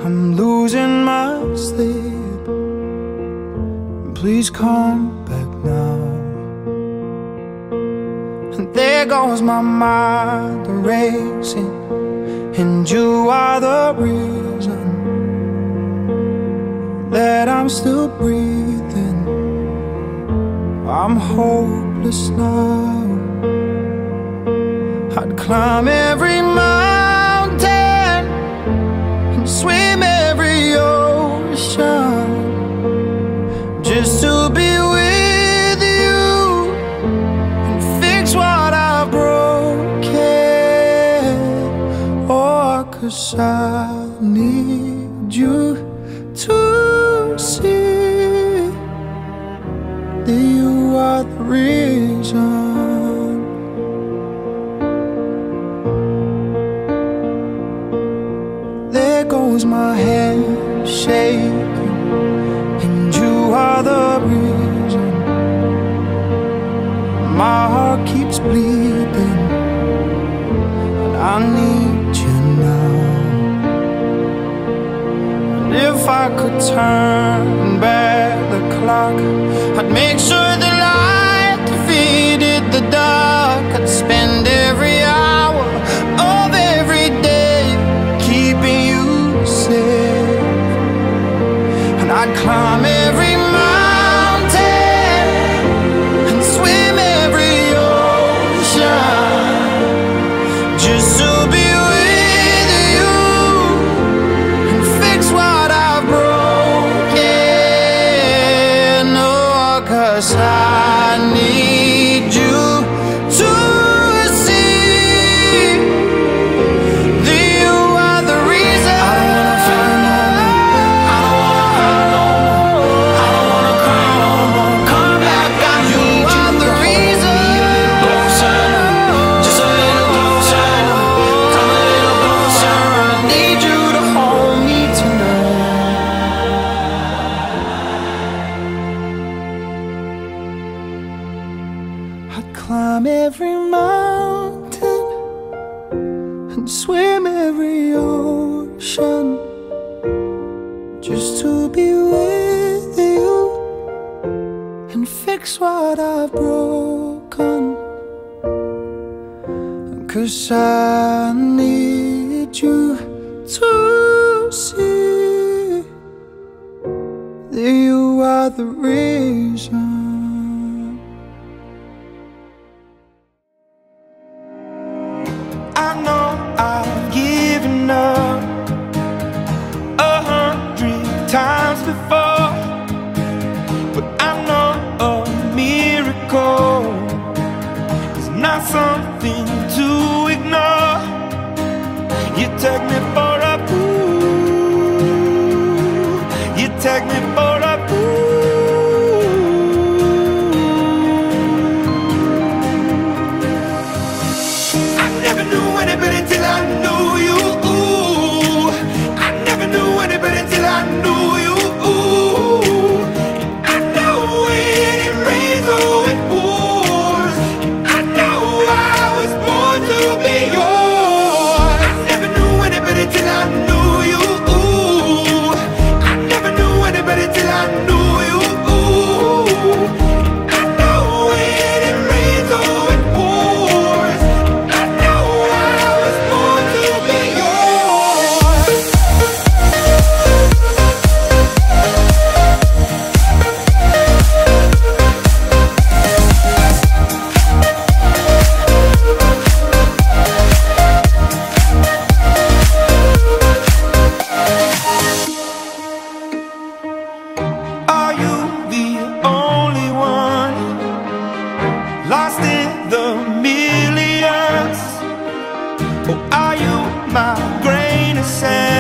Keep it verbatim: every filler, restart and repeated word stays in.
I'm losing my sleep. Please come back now. And there goes my mind racing, and you are the reason that I'm still breathing. I'm hopeless now. I'd climb every mountain and swim every ocean just to be with you and fix what I've broken. Oh, 'cause I need you to see that you are the reason. There goes my hand shaking, and you are the reason. My heart keeps bleeding, and I need you now. And if I could turn back the clock, I'd make sure the light defeated the dark. I'd spend every hour of every day keeping you safe, and I'd climb every mountain and swim every ocean just to be with you and fix what I've broken. Oh, 'cause I need you to see that you are the reason. I don't wanna fight no more. I don't wanna hurt no more. I don't wanna cry no more. Come back, I need you. The reason. A little closer, just a little closer. Come a little closer. I need you to hold me tonight. I'd climb every mountain and swim every ocean just to be with you and fix what I've broken. 'Cause I need you to see that you are the reason. I know I've given up a hundred times before, but I know a miracle is not something to ignore. You take me for a fool. You take me for a fool. I never knew anybody till I knew you. I never knew anybody till I knew you. I know when it rains or it pours. I know I was born to be yours. I never knew anybody till I knew you. I never knew anybody till I knew you. I know when it rains or it pours. I know I was born to be yours. Are you the only one lost in the millions? Or are you my grain of sand?